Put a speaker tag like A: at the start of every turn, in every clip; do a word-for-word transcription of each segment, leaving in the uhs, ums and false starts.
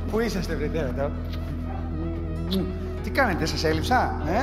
A: Πού είσαστε, βρε τέρατα? Τι κάνετε, σας έλειψα, ε?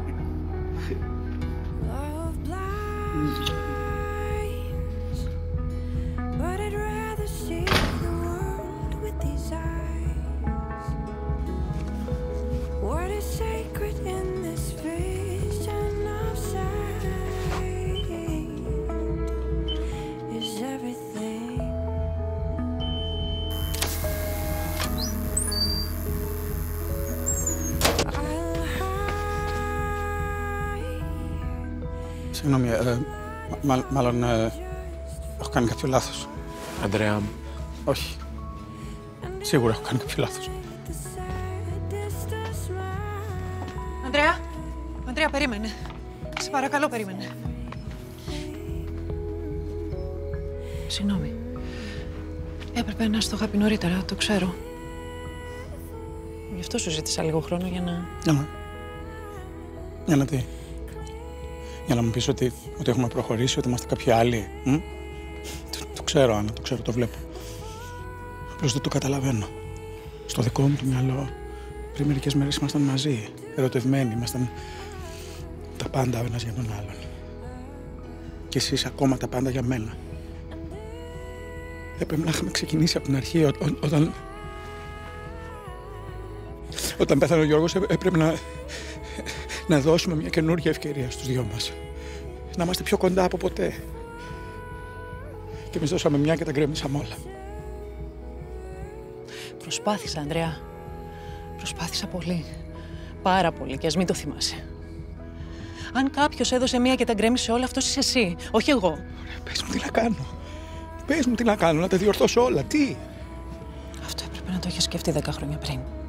B: Συγγνώμη, ε, μα, μάλλον ε, έχω κάνει κάποιο λάθος.
C: Ανδρέα μου.
B: Όχι. Σίγουρα έχω κάνει κάποιο λάθος.
D: Ανδρέα, Ανδρέα, περίμενε. Σε παρακαλώ, περίμενε. Συγγνώμη. Έπρεπε να στο είχα πει νωρίτερα, το ξέρω. Γι' αυτό σου ζήτησα λίγο χρόνο για να...
B: Για να... Για να τι? Για να μου πεις ότι, ότι έχουμε προχωρήσει, ότι είμαστε κάποιοι άλλοι. Μ? Το, το ξέρω, Άννα, το ξέρω, το βλέπω. Απλώς δεν το καταλαβαίνω. Στο δικό μου το μυαλό, πριν μερικές μέρες ήμασταν μαζί, ερωτευμένοι, ήμασταν τα πάντα ο ένας για τον άλλον. Και εσείς ακόμα τα πάντα για μένα. Έπρεπε να είχαμε ξεκινήσει από την αρχή, ό, ό, όταν... Όταν πέθανε ο Γιώργος, έπρεπε να... να δώσουμε μια καινούργια ευκαιρία στους δυο μας. Να είμαστε πιο κοντά από ποτέ. Και εμείς δώσαμε μια και τα γκρέμισαμε όλα.
D: Προσπάθησα, Ανδρέα. Προσπάθησα πολύ. Πάρα πολύ και ας μην το θυμάσαι. Αν κάποιος έδωσε μια και τα γκρέμισε όλα, αυτός είσαι εσύ, όχι εγώ.
B: Ωραία, πες μου τι να κάνω. Πες μου τι να κάνω, να τα διορθώσω όλα. Τι?
D: Αυτό έπρεπε να το είχες σκεφτεί δέκα χρόνια πριν.